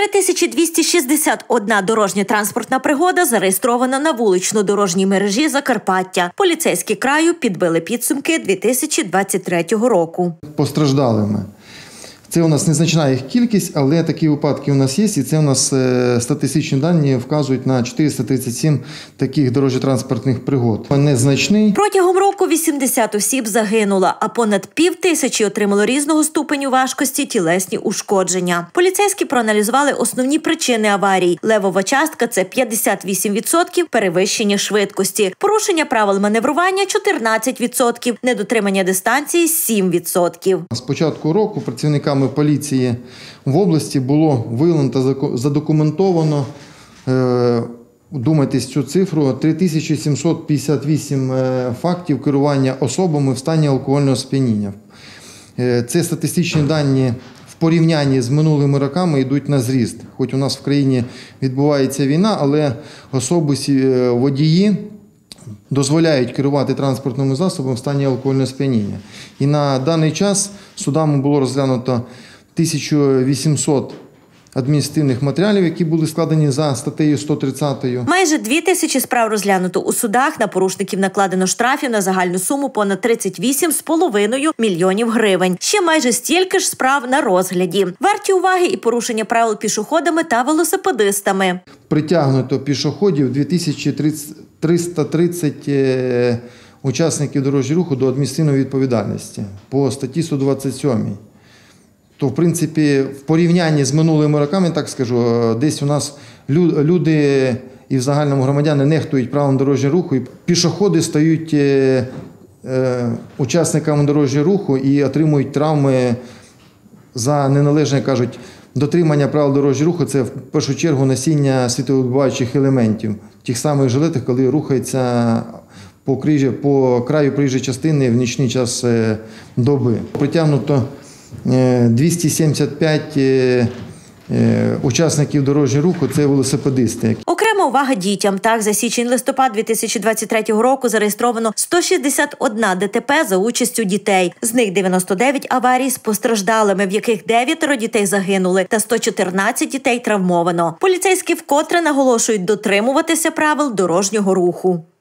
3261 дорожньо-транспортна пригода зареєстрована на вулично-дорожній мережі Закарпаття. Поліцейські краю підбили підсумки 2023 року. Постраждалими. Це у нас незначна їх кількість, але такі випадки у нас є, і це у нас статистичні дані вказують на 437 таких дорожньо-транспортних пригод. Незначний. Протягом року 80 осіб загинуло, а понад 5000 отримало різного ступеню важкості тілесні ушкодження. Поліцейські проаналізували основні причини аварій. Левова частка – це 58%, перевищення швидкості, порушення правил маневрування – 14%, недотримання дистанції – 7%. З початку року працівниками поліції в області було виявлено та задокументовано, думайтесь цю цифру, 3758 фактів керування особами в стані алкогольного сп'яніння. Це статистичні дані в порівнянні з минулими роками йдуть на зріст. Хоч у нас в країні відбувається війна, але особи водії дозволяють керувати транспортними засобами в стані алкогольного сп'яніння. І на даний час судами було розглянуто 1800 адміністративних матеріалів, які були складені за статтею 130. Майже 2000 справ розглянуто у судах, на порушників накладено штрафів на загальну суму понад 38,5 мільйонів гривень. Ще майже стільки ж справ на розгляді. Варті уваги і порушення правил пішоходами та велосипедистами. Притягнуто пішоходів 2330 учасників дорожнього руху до адміністративної відповідальності по статті 127. То, в принципі, в порівнянні з минулими роками, так скажу, десь у нас люди і в загальному громадяни нехтують правилам дорожнього руху, і пішоходи стають учасниками дорожнього руху і отримують травми за неналежне, кажуть, дотримання правил дорожнього руху. Це в першу чергу носіння світловідбиваючих елементів, тих самих жилетів, коли рухається по краю проїжджої частини в нічний час доби. Притягнуто 275 учасників дорожнього руху – це велосипедисти. Окрема увага дітям. Так, за січень-листопад 2023 року зареєстровано 161 ДТП за участю дітей. З них 99 аварій з постраждалими, в яких 9 дітей загинули та 114 дітей травмовано. Поліцейські вкотре наголошують дотримуватися правил дорожнього руху.